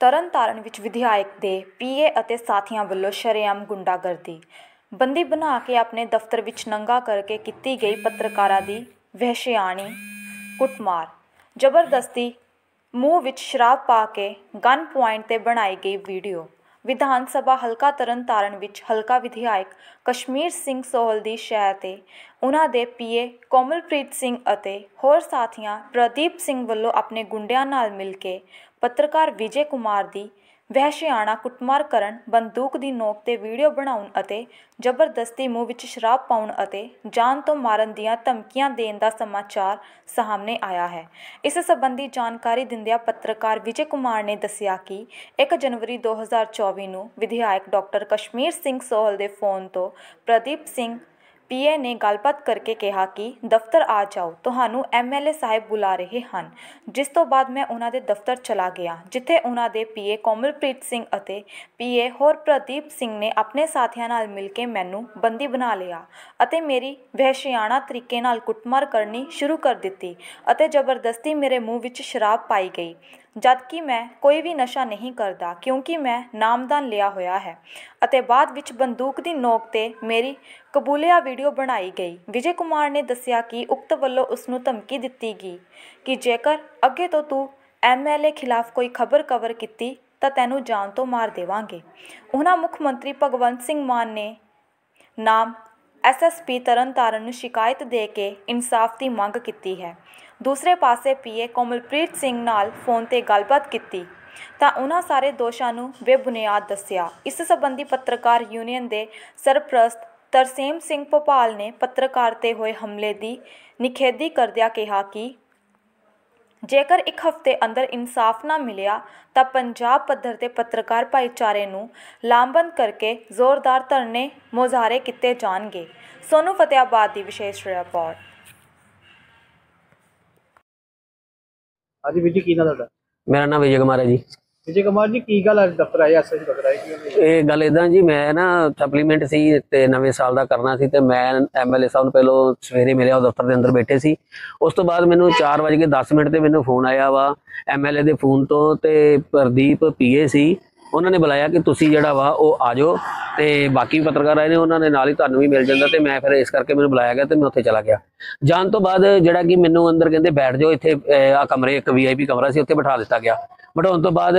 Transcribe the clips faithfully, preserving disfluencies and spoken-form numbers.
ਤਰਨਤਾਰਨ ਵਿੱਚ ਵਿਧਾਇਕ ਦੇ ਪੀਏ ਅਤੇ ਸਾਥੀਆਂ ਵੱਲੋਂ ਸ਼ਰੇਆਮ ਗੁੰਡਾਗਰਦੀ, ਬੰਦੀ ਬਣਾ ਕੇ ਆਪਣੇ ਦਫ਼ਤਰ ਵਿੱਚ ਨੰਗਾ ਕਰਕੇ ਕੀਤੀ ਗਈ ਪੱਤਰਕਾਰਾਂ ਦੀ ਵਹਿਸ਼ਿਆਣੀ ਕੁੱਟਮਾਰ, ਜ਼ਬਰਦਸਤੀ ਮੂੰਹ ਵਿੱਚ ਸ਼ਰਾਬ ਪਾ ਕੇ ਗਨ ਪੁਆਇੰਟ 'ਤੇ ਬਣਾਈ ਗਈ ਵੀਡੀਓ। ਵਿਧਾਨ ਸਭਾ ਹਲਕਾ ਤਰਨਤਾਰਨ ਵਿੱਚ ਹਲਕਾ ਵਿਧਾਇਕ ਕਸ਼ਮੀਰ ਸਿੰਘ ਸੋਹਲ ਦੀ ਸ਼ਹਿ 'ਤੇ ਉਨ੍ਹਾਂ ਦੇ ਪੀਏ ਕੋਮਲਪ੍ਰੀਤ ਸਿੰਘ ਅਤੇ ਹੋਰ ਸਾਥੀਆਂ ਪ੍ਰਦੀਪ ਸਿੰਘ ਵੱਲੋਂ ਆਪਣੇ ਗੁੰਡਿਆਂ ਨਾਲ ਮਿਲ ਕੇ ਪੱਤਰਕਾਰ ਵਿਜੇ ਕੁਮਾਰ ਦੀ ਵਹਿਸ਼ਿਆਣਾ ਕੁੱਟਮਾਰ ਕਰਨ, ਬੰਦੂਕ ਦੀ ਨੋਕ 'ਤੇ ਵੀਡੀਓ ਬਣਾਉਣ ਅਤੇ ਜ਼ਬਰਦਸਤੀ ਮੂੰਹ ਵਿੱਚ ਸ਼ਰਾਬ ਪਾਉਣ ਅਤੇ ਜਾਨ ਤੋਂ ਮਾਰਨ ਦੀਆਂ ਧਮਕੀਆਂ ਦੇਣ ਦਾ ਸਮਾਚਾਰ ਸਾਹਮਣੇ ਆਇਆ ਹੈ। ਇਸ ਸੰਬੰਧੀ ਜਾਣਕਾਰੀ ਦਿੰਦਿਆਂ ਪੱਤਰਕਾਰ ਵਿਜੇ ਕੁਮਾਰ ਨੇ ਦੱਸਿਆ ਕਿ ਇੱਕ ਜਨਵਰੀ ਦੋ ਹਜ਼ਾਰ ਚੌਵੀ ਨੂੰ ਵਿਧਾਇਕ ਡਾਕਟਰ ਕਸ਼ਮੀਰ ਸਿੰਘ ਸੋਹਲ ਦੇ ਫੋਨ ਤੋਂ ਪ੍ਰਦੀਪ ਸਿੰਘ ਪੀਏ ਨੇ ਗੱਲਬਾਤ ਕਰਕੇ ਕਿਹਾ ਕਿ ਦਫ਼ਤਰ ਆ ਜਾਓ, ਤੁਹਾਨੂੰ ਐਮ ਐਲ ਏ ਸਾਹਿਬ ਬੁਲਾ ਰਹੇ ਹਨ। ਜਿਸ ਤੋਂ ਬਾਅਦ ਮੈਂ ਉਹਨਾਂ ਦੇ ਦਫ਼ਤਰ ਚਲਾ ਗਿਆ, ਜਿੱਥੇ ਉਹਨਾਂ ਦੇ ਪੀਏ ਕੋਮਲਪ੍ਰੀਤ ਸਿੰਘ ਅਤੇ ਪੀਏ ਹੋਰ ਪ੍ਰਦੀਪ ਸਿੰਘ ਨੇ ਆਪਣੇ ਸਾਥੀਆਂ ਨਾਲ ਮਿਲ ਕੇ ਮੈਨੂੰ ਬੰਦੀ ਬਣਾ ਲਿਆ ਅਤੇ ਮੇਰੀ ਵਹਿਸ਼ਿਆਣਾ ਤਰੀਕੇ ਨਾਲ ਕੁੱਟਮਾਰ ਕਰਨੀ ਸ਼ੁਰੂ ਕਰ ਦਿੱਤੀ ਅਤੇ ਜ਼ਬਰਦਸਤੀ ਮੇਰੇ ਮੂੰਹ ਵਿੱਚ ਸ਼ਰਾਬ ਪਾਈ ਗਈ, ਜਦਕਿ ਮੈਂ ਕੋਈ ਵੀ ਨਸ਼ਾ ਨਹੀਂ ਕਰਦਾ ਕਿਉਂਕਿ ਮੈਂ ਨਾਮਦਾਨ ਲਿਆ ਹੋਇਆ ਹੈ ਅਤੇ ਬਾਅਦ ਵਿੱਚ ਬੰਦੂਕ ਦੀ ਨੋਕ 'ਤੇ ਮੇਰੀ ਕਬੂਲਿਆ ਵੀਡੀਓ ਬਣਾਈ ਗਈ। ਵਿਜੇ ਕੁਮਾਰ ਨੇ ਦੱਸਿਆ ਕਿ ਉਕਤ ਵੱਲੋਂ ਉਸ ਨੂੰ ਧਮਕੀ ਦਿੱਤੀ ਗਈ ਕਿ ਜੇਕਰ ਅੱਗੇ ਤੋਂ ਤੂੰ ਐਮ ਐਲ ਏ ਖਿਲਾਫ ਕੋਈ ਖਬਰ ਕਵਰ ਕੀਤੀ ਤਾਂ ਤੈਨੂੰ ਜਾਨ ਤੋਂ ਮਾਰ ਦੇਵਾਂਗੇ। ਉਹਨਾਂ ਮੁੱਖ ਮੰਤਰੀ ਭਗਵੰਤ ਸਿੰਘ ਮਾਨ ਨੇ ਨਾਮ ਐਸ ਐਸ ਪੀ ਤਰਨਤਾਰਨ ਨੂੰ ਸ਼ਿਕਾਇਤ ਦੇ ਕੇ ਇਨਸਾਫ ਦੀ ਮੰਗ ਕੀਤੀ ਹੈ। ਦੂਸਰੇ ਪਾਸੇ ਪੀਏ ਕੋਮਲਪ੍ਰੀਤ ਸਿੰਘ ਨਾਲ ਫੋਨ 'ਤੇ ਗੱਲਬਾਤ ਕੀਤੀ ਤਾਂ ਉਹਨਾਂ ਸਾਰੇ ਦੋਸ਼ਾਂ ਨੂੰ ਬੇਬੁਨਿਆਦ ਦੱਸਿਆ। ਇਸ ਸੰਬੰਧੀ ਪੱਤਰਕਾਰ ਯੂਨੀਅਨ ਦੇ ਸਰਪ੍ਰਸਤ ਤਰਸੇਮ ਸਿੰਘ ਭੋਪਾਲ ਨੇ ਪੱਤਰਕਾਰ 'ਤੇ ਹੋਏ ਹਮਲੇ ਦੀ ਨਿਖੇਧੀ ਕਰਦਿਆਂ ਕਿਹਾ ਕਿ ਜੇਕਰ ਇੱਕ ਹਫ਼ਤੇ ਅੰਦਰ ਇਨਸਾਫ ਨਾ ਮਿਲਿਆ ਤਾਂ ਪੰਜਾਬ ਪੱਧਰ 'ਤੇ ਪੱਤਰਕਾਰ ਭਾਈਚਾਰੇ ਨੂੰ ਲਾਮਬੰਦ ਕਰਕੇ ਜ਼ੋਰਦਾਰ ਧਰਨੇ ਮੁਜ਼ਾਹਰੇ ਕੀਤੇ ਜਾਣਗੇ। ਸੋਨੂੰ ਫਤਿਆਬਾਦ ਦੀ ਵਿਸ਼ੇਸ਼ ਰਿਪੋਰਟ। ਹਾਂਜੀ ਵੀਰ ਜੀ, ਕੀ ਨਾਮ ਤੁਹਾਡਾ? मेरा नाम विजय कुमार है जी। विजय कुमार जी, की गल अज दफ्तर आए? एस एस दफ्तर आए? ये गल इदां जी, मैं ना सप्लीमेंट सी ते नवें साल दा करना सी ते मैं एम एल ए साहब नूं पहलों सवेरे मिलिया, दफ्तर दे अंदर बैठे सी। उस तो बाद मैनूं चार बज के दस मिनट ते मैनूं फोन आया वा एम एल ए दे फोन तो, ते प्रदीप पी ए सी उन्होंने बुलाया कि तुसी जिहड़ा वा ओह आ जाओ ते बाकी भी पत्रकार आए ने, उन्होंने नाल ही तुहानूं भी मिल जांदा ते मैं फिर इस करके मैनूं बुलाया गया ते मैं उत्थे चला गया। जान तो बाद जिहड़ा कि मैनूं अंदर कहंदे बैठ जाओ, इत्थे आ कमरे एक वी आई पी कमरा सी, उत्थे बिठा दिता गया। बिठाउण तो बाद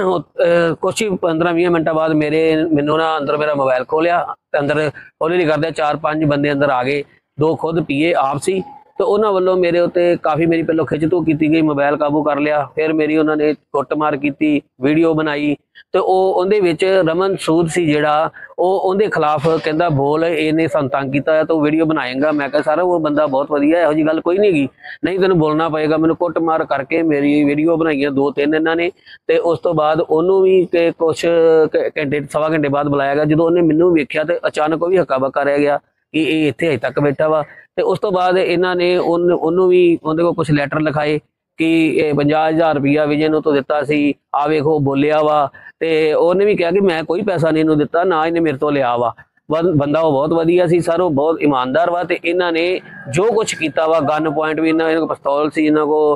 कुछ ही पंद्रह बीस मिनटां बाद मेरे मैनूं ना अंदर मेरा मोबाइल खोलिया, अंदर हौली नहीं करदे चार पांच बंदे अंदर आ गए, दो खुद पीए आप सी तो उन्होंने वालों मेरे उत्ते काफ़ी मेरी पहलों खिच धू की गई, मोबाइल काबू कर लिया, फिर मेरी उन्होंने कुटमार की, वीडियो बनाई तो उहदे विच रमन सूद सी जिहड़ा उहदे खिलाफ कहंदा बोल इहने सानूं तंग कीता है तो वीडियो बनाएगा। मैं कहा सारा वो बंदा बहुत वधिया, इहो जी गल कोई नहीं गी, नहीं तैनूं बोलना पएगा। मैनूं कुटमार करके मेरी वीडियो बनाईयां दो तीन इन्हां ने ते उस तो बाद उहनूं भी कि कुछ घंटे सवा घंटे बाद बुलाया गया। जदों उहने मैनूं वेखिया तो अचानक वो भी हक्का बक्का रह गया कि ये इत्थे अजे तक बैठा वा। ਤੇ ਉਸ ਤੋਂ ਬਾਅਦ ਇਹਨਾਂ ਨੇ ਉਹਨੂੰ ਵੀ ਉਹਦੇ ਕੋਲ ਕੁਝ ਲੈਟਰ ਲਿਖਾਏ ਕਿ ਇਹ ਪੰਜਾਹ ਹਜ਼ਾਰ ਰੁਪਈਆ ਵਿਜੇ ਨੂੰ ਤੋਂ ਦਿੱਤਾ ਸੀ, ਆ ਵੇਖੋ ਬੋਲਿਆ ਵਾ, ਤੇ ਉਹਨੇ ਵੀ ਕਿਹਾ ਕਿ ਮੈਂ ਕੋਈ ਪੈਸਾ ਨਹੀਂ ਇਹਨੂੰ ਦਿੱਤਾ, ਨਾ ਇਹਨੇ ਮੇਰੇ ਤੋਂ ਲਿਆ ਵਾ। ਬੰਦਾ ਉਹ ਬਹੁਤ ਵਧੀਆ ਸੀ ਸਰ, ਉਹ ਬਹੁਤ ਇਮਾਨਦਾਰ ਵਾ। ਤੇ ਇਹਨਾਂ ਨੇ ਜੋ ਕੁਛ ਕੀਤਾ ਵਾ, ਗਨ ਪੁਆਇੰਟ ਵੀ ਇਹਨਾਂ ਕੋਲ ਪਿਸਤੌਲ ਸੀ, ਇਹਨਾਂ ਕੋਲ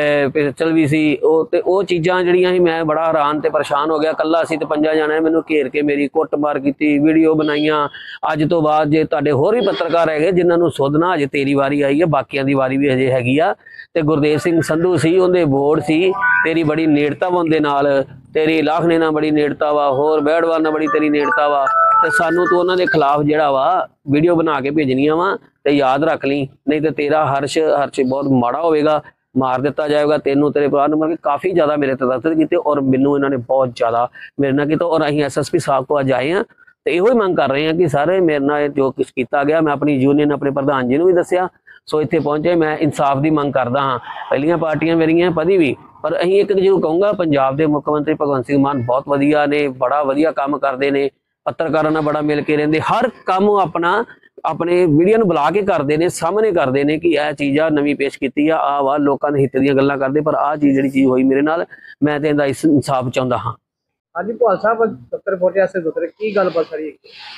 ਪਿਸਟਲ ਵੀ ਸੀ, ਉਹ ਤੇ ਉਹ ਚੀਜ਼ਾਂ ਜਿਹੜੀਆਂ ਸੀ ਮੈਂ ਬੜਾ ਹੈਰਾਨ ਤੇ ਪਰੇਸ਼ਾਨ ਹੋ ਗਿਆ। ਕੱਲਾ ਸੀ ਤੇ ਪੰਜਾਂ ਜਾਣਾ ਮੈਨੂੰ ਘੇਰ ਕੇ ਮੇਰੀ ਕੁੱਟਮਾਰ ਕੀਤੀ, ਵੀਡੀਓ ਬਣਾਈਆਂ। ਅੱਜ ਤੋਂ ਬਾਅਦ ਜੇ ਤੁਹਾਡੇ ਹੋਰ ਵੀ ਪੱਤਰਕਾਰ ਹੈਗੇ ਜਿਨ੍ਹਾਂ ਨੂੰ ਸੋਧਣਾ ਅਜੇ ਤੇਰੀ ਵਾਰੀ ਆਈ ਹੈ, ਬਾਕੀਆਂ ਦੀ ਵਾਰੀ ਵੀ ਅਜੇ ਹੈਗੀ ਆ। ਤੇ ਗੁਰਦੇਵ ਸਿੰਘ ਸੰਧੂ ਸੀ, ਉਹਦੇ ਬੋਰਡ ਸੀ, ਤੇਰੀ ਬੜੀ ਨੇੜਤਾ ਵਾ ਉਹਦੇ ਨਾਲ, ਤੇਰੀ ਲਾਖਣੇ ਨਾਲ ਬੜੀ ਨੇੜਤਾ ਵਾ, ਹੋਰ ਬੈੜਵਾਲ ਨਾਲ ਬੜੀ ਤੇਰੀ ਨੇੜਤਾ ਵਾ, ਤੇ ਸਾਨੂੰ ਤੂੰ ਉਹਨਾਂ ਦੇ ਖਿਲਾਫ ਜਿਹੜਾ ਵਾ ਵੀਡੀਓ ਬਣਾ ਕੇ ਭੇਜਣੀਆਂ ਵਾ ਤੇ ਯਾਦ ਰੱਖ ਲਈ, ਨਹੀਂ ਤੇ ਤੇਰਾ ਹਰਸ਼ ਹਰਸ਼ ਬਹੁਤ ਮਾੜਾ ਹੋਵੇਗਾ, ਮਾਰ ਦਿੱਤਾ ਜਾਏਗਾ ਤੈਨੂੰ, ਤੇਰੇ ਪਰਿਵਾਰ ਨੂੰ। ਮਤਲਬ ਕਿ ਕਾਫੀ ਜ਼ਿਆਦਾ ਮੇਰੇ ਤਦਾਦਤ ਕੀਤੇ ਔਰ ਮੈਨੂੰ ਇਹਨਾਂ ਨੇ ਬਹੁਤ ਜ਼ਿਆਦਾ ਮੇਰੇ ਨਾਲ ਕੀਤਾ। ਔਰ ਅਸੀਂ ਐਸ ਐਸ ਪੀ ਸਾਹਿਬ ਕੋਲ ਅੱਜ ਆਏ ਹਾਂ ਤੇ ਇਹੋ ਹੀ ਮੰਗ ਕਰ ਰਹੇ ਹਾਂ ਕਿ ਸਾਰੇ ਮੇਰੇ ਨਾਲ ਜੋ ਕੁਛ ਕੀਤਾ ਗਿਆ, ਮੈਂ ਆਪਣੀ ਯੂਨੀਅਨ ਆਪਣੇ ਪ੍ਰਧਾਨ ਜੀ ਨੂੰ ਵੀ ਦੱਸਿਆ, ਸੋ ਇੱਥੇ ਪਹੁੰਚੇ ਮੈਂ ਇਨਸਾਫ ਦੀ ਮੰਗ ਕਰਦਾ ਹਾਂ। ਪਹਿਲੀਆਂ ਪਾਰਟੀਆਂ ਮੇਰੀਆਂ ਪਦੀ ਵੀ, ਪਰ ਅਸੀਂ ਇੱਕ ਜ਼ਰੂਰ ਕਹੂੰਗਾ, ਪੰਜਾਬ ਦੇ ਮੁੱਖ ਮੰਤਰੀ ਭਗਵੰਤ ਸਿੰਘ ਮਾਨ ਬਹੁਤ ਵਧੀਆ ਨੇ, ਬੜਾ ਵਧੀਆ ਕੰਮ ਕਰਦੇ ਨੇ, ਪੱਤਰਕਾਰਾਂ ਨਾਲ ਬੜਾ ਮਿਲ ਕੇ ਰਹਿੰਦੇ, ਹਰ ਕੰਮ ਆਪਣਾ ਆਪਣੇ ਮੀਡੀਆ ਨੂੰ ਬੁਲਾ ਕੇ ਕਰਦੇ ਨੇ, ਸਾਹਮਣੇ ਕਰਦੇ ਨੇ ਕਿ ਇਹ ਚੀਜ਼ ਆ ਨਵੀਂ ਪੇਸ਼ ਕੀਤੀ ਆ, ਆ ਵਾ ਲੋਕਾਂ ਦੇ ਹਿੱਤ ਦੀਆਂ ਗੱਲਾਂ ਕਰਦੇ। ਪਰ ਆਹ ਚੀਜ਼ ਜਿਹੜੀ ਚੀਜ਼ ਹੋਈ ਮੇਰੇ ਨਾਲ, ਮੈਂ ਤੇ ਇਹਦਾ ਇਨਸਾਫ ਚਾਹੁੰਦਾ ਹਾਂ। ਹਾਂਜੀ ਭੋਲ ਸਾਹਿਬ, ਦਫ਼ਤਰ ਪਹੁੰਚਿਆ ਸੀ, ਦਫ਼ਤਰ ਕੀ ਗੱਲਬਾਤ ਸਾਰੀ?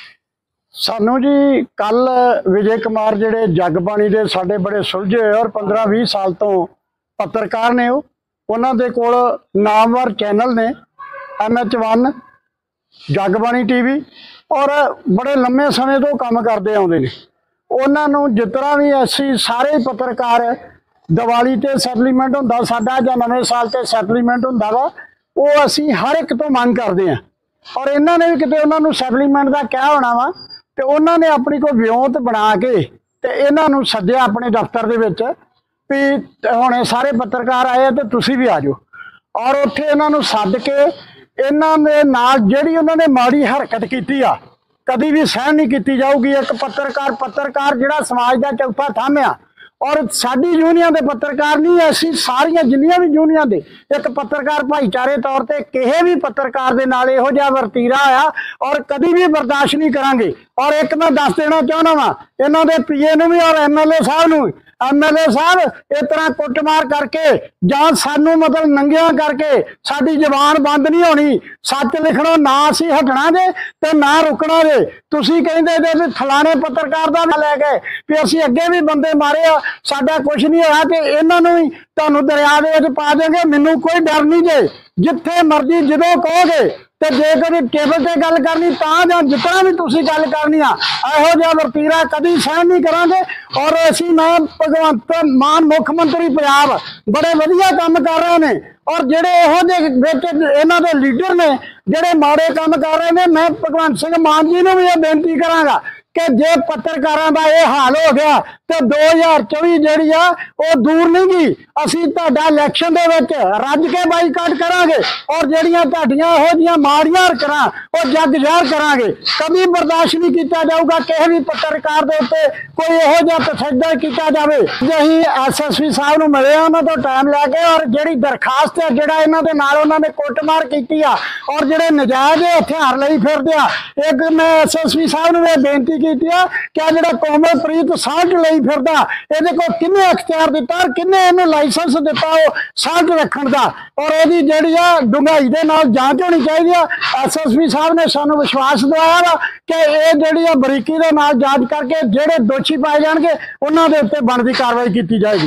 ਸਾਨੂੰ ਜੀ ਕੱਲ ਵਿਜੇ ਕੁਮਾਰ ਜਿਹੜੇ ਜਗਬਾਣੀ ਦੇ ਸਾਡੇ ਬੜੇ ਸੁਲਝੇ ਹੋਏ ਔਰ पंद्रह बीस साल ਤੋਂ ਪੱਤਰਕਾਰ ਨੇ, ਉਹ ਉਹਨਾਂ ਦੇ ਕੋਲ ਨਾਮਵਰ ਚੈਨਲ ਨੇ M H one Jagbani TV ਔਰ ਬੜੇ ਲੰਮੇ ਸਮੇਂ ਤੋਂ ਕੰਮ ਕਰਦੇ ਆਉਂਦੇ ਨੇ। ਉਹਨਾਂ ਨੂੰ ਜਿਸ ਤਰ੍ਹਾਂ ਵੀ ਅਸੀਂ ਸਾਰੇ ਪੱਤਰਕਾਰ ਦੀਵਾਲੀ ਤੇ ਸੈਟਲੀਮੈਂਟ ਹੁੰਦਾ ਸਾਡਾ ਜਾਂ ਨਵੇਂ ਸਾਲ ਤੇ ਸੈਟਲੀਮੈਂਟ ਹੁੰਦਾ ਵਾ, ਉਹ ਅਸੀਂ ਹਰ ਇੱਕ ਤੋਂ ਮੰਗ ਕਰਦੇ ਹਾਂ। ਔਰ ਇਹਨਾਂ ਨੇ ਵੀ ਕਿਤੇ ਉਹਨਾਂ ਨੂੰ ਸੈਟਲੀਮੈਂਟ ਦਾ ਕਿਹਾ ਹੋਣਾ ਵਾ, ਤੇ ਉਹਨਾਂ ਨੇ ਆਪਣੀ ਕੋਈ ਵਿਉਂਤ ਬਣਾ ਕੇ ਤੇ ਇਹਨਾਂ ਨੂੰ ਸੱਦਿਆ ਆਪਣੇ ਦਫ਼ਤਰ ਦੇ ਵਿੱਚ ਵੀ ਹੁਣ ਸਾਰੇ ਪੱਤਰਕਾਰ ਆਏ ਤੇ ਤੁਸੀਂ ਵੀ ਆ ਜਾਓ। ਔਰ ਉੱਥੇ ਇਹਨਾਂ ਨੂੰ ਸੱਦ ਕੇ ਇਹਨਾਂ ਦੇ ਨਾਲ ਜਿਹੜੀ ਉਹਨਾਂ ਨੇ ਮਾੜੀ ਹਰਕਤ ਕੀਤੀ ਆ ਕਦੀ ਵੀ ਸਹਿਣ ਨਹੀਂ ਕੀਤੀ ਜਾਊਗੀ। ਇੱਕ ਪੱਤਰਕਾਰ ਪੱਤਰਕਾਰ ਜਿਹੜਾ ਸਮਾਜ ਦਾ ਚੌਥਾ ਥੰਮ ਆ, ਔਰ ਸਾਡੀ ਯੂਨੀਅਨ ਦੇ ਪੱਤਰਕਾਰ ਨਹੀਂ, ਅਸੀਂ ਸਾਰੀਆਂ ਜਿੰਨੀਆਂ ਵੀ ਯੂਨੀਅਨ ਦੇ ਇੱਕ ਪੱਤਰਕਾਰ ਭਾਈਚਾਰੇ ਤੌਰ ਤੇ ਕਿਸੇ ਵੀ ਪੱਤਰਕਾਰ ਦੇ ਨਾਲ ਇਹੋ ਜਿਹਾ ਵਰਤੀਰਾ ਆ ਔਰ ਕਦੀ ਵੀ ਬਰਦਾਸ਼ਤ ਨਹੀਂ ਕਰਾਂਗੇ। ਔਰ ਇੱਕ ਮੈਂ ਦੱਸ ਦੇਣਾ ਚਾਹੁੰਦਾ ਵਾਂ ਇਹਨਾਂ ਦੇ ਪੀਏ ਨੂੰ ਵੀ ਔਰ ਐਮ ਐਲ ਏ ਸਾਹਿਬ ਨੂੰ, ਐਮ ਐਲ ਏ ਸਾਹਿਬ ਇਸ ਤਰ੍ਹਾਂ ਕੁੱਟਮਾਰ ਕਰਕੇ ਜਾਂ ਸਾਨੂੰ ਮਤਲਬ ਨੰਗਿਆਂ ਕਰਕੇ ਸਾਡੀ ਜ਼ਬਾਨ ਬੰਦ ਨਹੀਂ ਹੋਣੀ। ਸੱਚ ਲਿਖਣੋਂ ਨਾ ਅਸੀਂ ਹਟਣਾ ਜੇ ਤੇ ਨਾ ਰੁਕਣਾ ਜੇ। ਤੁਸੀਂ ਕਹਿੰਦੇ ਜੇ ਵੀ ਫਲਾਣੇ ਪੱਤਰਕਾਰ ਦਾ ਨਾਂ ਲੈ ਕੇ ਵੀ ਅਸੀਂ ਅੱਗੇ ਵੀ ਬੰਦੇ ਮਾਰੇ ਆ, ਸਾਡਾ ਕੁਝ ਨਹੀਂ ਹੋਇਆ ਤੇ ਇਹਨਾਂ ਨੂੰ ਵੀ ਤੁਹਾਨੂੰ ਦਰਿਆ ਦੇ ਵਿੱਚ ਪਾ ਦੇਂਗੇ। ਮੈਨੂੰ ਕੋਈ ਡਰ ਨਹੀਂ ਜੇ, ਜਿੱਥੇ ਮਰਜ਼ੀ ਜਦੋਂ ਕਹੋਗੇ ਤੇ ਜੇ ਕਦੇ ਟੇਬਲ ਤੇ ਗੱਲ ਕਰਨੀ ਤਾਂ ਜਾਂ ਜਿਤਨਾ ਵੀ ਤੁਸੀਂ ਗੱਲ ਕਰਨੀ ਆ, ਇਹੋ ਜਿਹਾ ਵਰਤੀਰਾ ਕਦੀ ਸਹਿਣ ਨਹੀਂ ਕਰਾਂਗੇ। ਔਰ ਅਸੀਂ ਮੈਂ ਭਗਵੰਤ ਮਾਨ ਮੁੱਖ ਮੰਤਰੀ ਪੰਜਾਬ ਬੜੇ ਵਧੀਆ ਕੰਮ ਕਰ ਰਹੇ ਨੇ, ਔਰ ਜਿਹੜੇ ਇਹੋ ਜਿਹੇ ਵਿੱਚ ਇਹਨਾਂ ਦੇ ਲੀਡਰ ਨੇ ਜਿਹੜੇ ਮਾੜੇ ਕੰਮ ਕਰ ਰਹੇ ਨੇ, ਮੈਂ ਭਗਵੰਤ ਸਿੰਘ ਮਾਨ ਜੀ ਨੂੰ ਵੀ ਇਹ ਬੇਨਤੀ ਕਰਾਂਗਾ ਕਿ ਜੇ ਪੱਤਰਕਾਰਾਂ ਦਾ ਇਹ ਹਾਲ ਹੋ ਗਿਆ ਤੇ ਦੋ ਹਜ਼ਾਰ ਚੌਵੀ ਜਿਹੜੀ ਆ ਉਹ ਦੂਰ ਨਹੀਂ ਗਈ। ਅਸੀਂ ਤੁਹਾਡਾ ਇਲੈਕਸ਼ਨ ਦੇ ਵਿੱਚ ਰੱਜ ਕੇ ਬਾਈਕਾਟ ਕਰਾਂਗੇ ਔਰ ਜਿਹੜੀਆਂ ਤੁਹਾਡੀਆਂ ਇਹੋ ਜਿਹੀਆਂ ਮਾੜੀਆਂ ਹਰਕਤਾਂ ਉਹ ਜੱਗ ਜ਼ਾਹਰ ਕਰਾਂਗੇ। ਕਦੀ ਬਰਦਾਸ਼ਤ ਨਹੀਂ ਕੀਤਾ ਜਾਊਗਾ ਕਿਸੇ ਵੀ ਪੱਤਰਕਾਰ ਦੇ ਉੱਤੇ ਕੋਈ ਇਹੋ ਜਿਹਾ ਤਸ਼ੱਦਦ ਕੀਤਾ ਜਾਵੇ। ਜੇ ਅਸੀਂ ਐਸ ਐਸ ਪੀ ਸਾਹਿਬ ਨੂੰ ਮਿਲੇ ਆ ਉਹਨਾਂ ਤੋਂ ਟਾਈਮ ਲੈ ਕੇ, ਔਰ ਜਿਹੜੀ ਦਰਖਾਸਤ ਹੈ ਜਿਹੜਾ ਇਹਨਾਂ ਦੇ ਨਾਲ ਉਹਨਾਂ ਨੇ ਕੁੱਟਮਾਰ ਕੀਤੀ ਆ ਔਰ ਜਿਹੜੇ ਨਜਾਇਜ਼ ਹਥਿਆਰ ਲਈ ਫਿਰਦੇ ਆ, ਇੱਕ ਮੈਂ ਐਸ ਐਸ ਪੀ ਸਾਹਿਬ ਨੂੰ ਇਹ ਬੇਨਤੀ ਕੀਤੀ ਆ ਕਿ ਆ ਜਿਹੜਾ ਕੋਮਲਪ੍ਰੀਤ ਸਾਲਟ ਲਈ ਫਿਰਦਾ ਇਹਦੇ ਕੋਲ ਕਿੰਨੇ ਅਖਤਿਆਰ ਦਿੱਤਾ ਔਰ ਕਿੰਨੇ ਇਹਨੂੰ ਲਾਇਸੈਂਸ ਦਿੱਤਾ ਉਹ ਸਾਲਟ ਰੱਖਣ ਦਾ, ਔਰ ਉਹਦੀ ਜਿਹੜੀ ਆ ਡੂੰਘਾਈ ਦੇ ਨਾਲ ਜਾਂਚ ਹੋਣੀ ਚਾਹੀਦੀ ਆ। ਐਸ ਐਸ ਪੀ ਸਾਹਿਬ ਨੇ ਸਾਨੂੰ ਵਿਸ਼ਵਾਸ ਦਿਵਾਇਆ ਵਾ ਕਿ ਇਹ ਜਿਹੜੀ ਆ ਬਰੀਕੀ ਦੇ ਨਾਲ ਜਾਂਚ ਕਰਕੇ ਜਿਹੜੇ ਦੋਸ਼ੀ ਪਾਏ ਜਾਣਗੇ ਉਹਨਾਂ ਦੇ ਉੱਤੇ ਬਣਦੀ ਕਾਰਵਾਈ ਕੀਤੀ ਜਾਏਗੀ।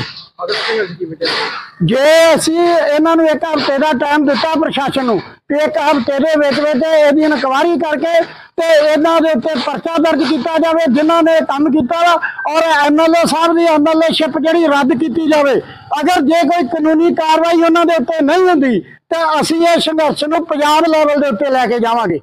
ਜੇ ਅਸੀਂ ਇਹਨਾਂ ਨੂੰ ਇੱਕ ਹਫ਼ਤੇ ਦਾ ਟਾਈਮ ਦਿੱਤਾ ਪ੍ਰਸ਼ਾਸਨ ਨੂੰ ਤੇ ਇੱਕ ਹਫ਼ਤੇ ਦੇ ਵਿੱਚ ਵਿੱਚ ਇਹਦੀ ਇਨਕੁਆਇਰੀ ਕਰਕੇ ਤੇ ਇਹਨਾਂ ਦੇ ਉੱਤੇ ਪਰਚਾ ਦਰਜ ਕੀਤਾ ਜਾਵੇ ਜਿਨ੍ਹਾਂ ਨੇ ਕੰਮ ਕੀਤਾ ਵਾ, ਔਰ ਐਮ ਐਲ ਏ ਸਾਹਿਬ ਦੀ ਐਮ ਐਲ ਏ ਸ਼ਿਪ ਜਿਹੜੀ ਰੱਦ ਕੀਤੀ ਜਾਵੇ। ਅਗਰ ਜੇ ਕੋਈ ਕਾਨੂੰਨੀ ਕਾਰਵਾਈ ਉਹਨਾਂ ਦੇ ਉੱਤੇ ਨਹੀਂ ਹੁੰਦੀ ਤਾਂ ਅਸੀਂ ਇਹ ਸੰਘਰਸ਼ ਨੂੰ ਪੰਜਾਬ ਲੈਵਲ ਦੇ ਉੱਤੇ ਲੈ ਕੇ ਜਾਵਾਂਗੇ।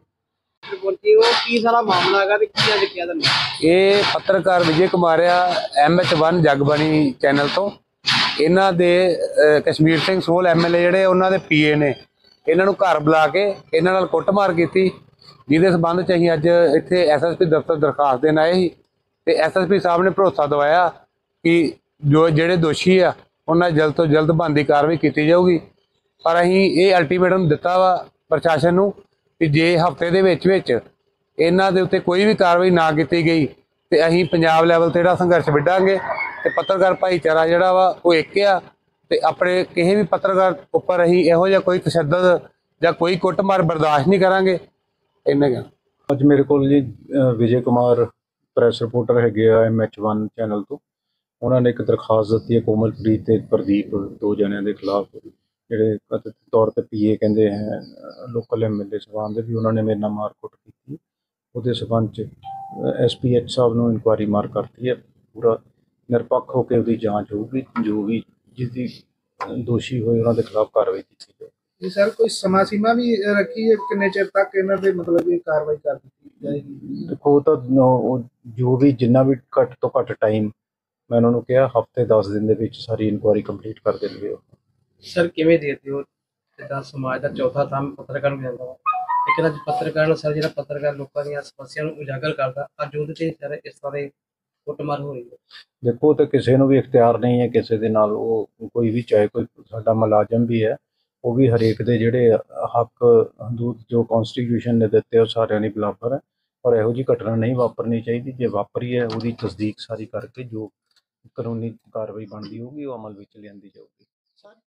ਕੀ ਸਾਰਾ ਮਾਮਲਾ ਹੈਗਾ ਤੇ ਕੀ ਅੱਜ ਕਿਹਾ ਤੁਹਾਨੂੰ? ਇਹ ਪੱਤਰਕਾਰ ਵਿਜੇ ਕੁਮਾਰ ਆ M H one Jagbani channel ਤੋਂ। ਇਹਨਾਂ ਦੇ Kashmir Singh Sohal M L A ਜਿਹੜੇ ਉਹਨਾਂ ਦੇ ਪੀਏ ਨੇ ਇਹਨਾਂ ਨੂੰ ਘਰ ਬੁਲਾ ਕੇ ਇਹਨਾਂ ਨਾਲ ਕੁੱਟਮਾਰ ਕੀਤੀ, ਜਿਹਦੇ ਸਬੰਧ ਚ ਅਸੀਂ ਅੱਜ ਇੱਥੇ ਐਸ ਐਸ ਪੀ ਦਫ਼ਤਰ ਦਰਖਾਸਤ ਦੇਣ ਆਏ ਸੀ ਤੇ ਐਸ ਐਸ ਪੀ ਸਾਹਿਬ ਨੇ ਭਰੋਸਾ ਦਵਾਇਆ ਕਿ ਜੋ ਜਿਹੜੇ ਦੋਸ਼ੀ ਆ ਉਹਨਾਂ ਜਲਦ ਤੋਂ ਜਲਦ ਬਣਦੀ ਕਾਰਵਾਈ ਕੀਤੀ ਜਾਊਗੀ। ਪਰ ਅਸੀਂ ਇਹ ਅਲਟੀਮੇਟਮ ਦਿੱਤਾ ਵਾ ਪ੍ਰਸ਼ਾਸਨ ਨੂੰ ਕਿ ਜੇ ਹਫ਼ਤੇ ਦੇ ਵਿੱਚ ਵਿੱਚ ਇਹਨਾਂ ਦੇ ਉੱਤੇ ਕੋਈ ਵੀ ਕਾਰਵਾਈ ਨਾ ਕੀਤੀ ਗਈ ਤੇ ਅਸੀਂ ਪੰਜਾਬ ਲੈਵਲ ਤੇ ਜਿਹੜਾ ਸੰਘਰਸ਼ ਵਿੱਢਾਂਗੇ ਤੇ ਪੱਤਰਕਾਰ ਭਾਈਚਾਰਾ ਜਿਹੜਾ ਵਾ ਉਹ ਇੱਕ ਆ ਤੇ ਆਪਣੇ ਕਿਸੇ ਵੀ ਪੱਤਰਕਾਰ ਉੱਪਰ ਅਸੀਂ ਇਹੋ ਜਿਹਾ ਕੋਈ ਤਸ਼ੱਦਦ ਜਾਂ ਕੋਈ ਕੁੱਟਮਾਰ ਬਰਦਾਸ਼ਤ ਨਹੀਂ ਕਰਾਂਗੇ। ਇੰਨਾ ਕੁ। ਅੱਜ ਮੇਰੇ ਕੋਲ ਜੀ ਵਿਜੇ ਕੁਮਾਰ ਪ੍ਰੈਸ ਰਿਪੋਰਟਰ ਹੈਗੇ ਆ ਐਮ ਐਚ वन ਚੈਨਲ ਤੋਂ। ਉਹਨਾਂ ਨੇ ਇੱਕ ਦਰਖਾਸਤ ਦਿੱਤੀ ਹੈ ਕੋਮਲਪ੍ਰੀਤ ਤੇ ਪ੍ਰਦੀਪ ਦੋ ਜਣਿਆਂ ਦੇ ਖਿਲਾਫ ਜਿਹੜੇ ਕਥਿਤ ਤੌਰ ਤੇ ਪੀਏ ਕਹਿੰਦੇ ਹੈ ਲੋਕਲ ਐਮ ਐਲ ਏ ਸਾਹਿਬਾਨ ਦੇ ਵੀ ਉਹਨਾਂ ਨੇ ਮੇਰੇ ਨਾਲ ਮਾਰਕੁੱਟ ਕੀਤੀ। ਉਹਦੇ ਸਬੰਧ 'ਚ ਐਸ ਪੀ ਐਚ ਸਾਹਿਬ ਨੂੰ ਇਨਕੁਆਇਰੀ ਮਾਰ ਕਰਤੀ ਹੈ। ਪੂਰਾ ਨਿਰਪੱਖ ਹੋ ਕੇ ਉਹਦੀ ਜਾਂਚ ਹੋਊਗੀ, ਜੋ ਵੀ ਜਿਸਦੀ ਦੋਸ਼ੀ ਹੋਏ ਉਹਨਾਂ ਦੇ ਖਿਲਾਫ ਕਾਰਵਾਈ ਕੀਤੀ ਜਾਊਗੀ। ਜੀ ਸਰ ਕੋਈ ਸਮਾਂ ਸੀਮਾ ਵੀ ਰੱਖੀ ਹੈ ਕਿੰਨੇ ਚਿਰ ਤੱਕ ਇਹਨਾਂ ਦੇ ਮਤਲਬ ਇਹ ਕਾਰਵਾਈ ਕਰ ਦਿੱਤੀ ਜਾਏਗੀ? ਦੇਖੋ ਤਾਂ ਉਹ ਜੋ ਵੀ ਜਿੰਨਾ ਵੀ ਘੱਟ ਤੋਂ ਘੱਟ ਟਾਈਮ ਮੈਂ ਉਹਨਾਂ ਨੂੰ ਕਿਹਾ ਹਫ਼ਤੇ ਦਸ ਦਿਨ ਦੇ ਵਿੱਚ ਸਾਰੀ ਇਨਕੁਆਇਰੀ ਕੰਪਲੀਟ ਕਰ ਦੇਣਗੇ ਉਹ। ਸਰ ਕਿਵੇਂ ਦੇਖਦੇ ਹੋ ਜਿੱਦਾਂ ਸਮਾਜ ਦਾ ਚੌਥਾ ਥੰਮ ਪੱਤਰਕਾਰ ਨੂੰ ਜਾਂਦਾ ਵਾ, ਲੇਕਿਨ ਅੱਜ ਪੱਤਰਕਾਰ ਨੂੰ ਸਰ ਜਿਹੜਾ ਪੱਤਰਕਾਰ ਲੋਕਾਂ ਦੀਆਂ ਸਮੱਸਿਆ ਨੂੰ ਉਜਾਗਰ ਕਰਦਾ ਅੱਜ ਉਹਦੇ ਤੇ ਸਰ ਇਸ ਤਰ੍ਹਾਂ ਕੁੱਟਮਾਰ ਹੋ ਰਹੀ ਹੈ। ਦੇਖੋ ਤਾਂ ਕਿਸੇ ਨੂੰ ਵੀ ਇਖਤਿਆਰ ਨਹੀਂ ਹੈ ਕਿਸੇ ਦੇ ਨਾਲ, ਉਹ ਕੋਈ ਵੀ ਚਾਹੇ ਕੋਈ ਸਾਡਾ ਮੁਲਾਜ਼ਮ ਵੀ ਹੈ ਉਹ ਵੀ ਹਰੇਕ ਦੇ ਜਿਹੜੇ ਹੱਕ ਹਦੂਦ ਜੋ ਕਨਸਟੀਟਿਊਸ਼ਨ ਨੇ ਦਿੱਤੇ ਉਹ ਸਾਰਿਆਂ ਦੀ ਬਰਾਬਰ ਹੈ। ਔਰ ਇਹੋ ਜਿਹੀ ਘਟਨਾ ਨਹੀਂ ਵਾਪਰਨੀ ਚਾਹੀਦੀ, ਜੇ ਵਾਪਰੀ ਹੈ ਉਹਦੀ ਤਸਦੀਕ ਸਾਰੀ ਕਰਕੇ ਜੋ ਕਾਨੂੰਨੀ ਕਾਰਵਾਈ ਬਣਦੀ ਹੋਊਗੀ ਉਹ ਅਮਲ ਵਿੱਚ ਲਿਆਂਦੀ ਜਾਊਗੀ।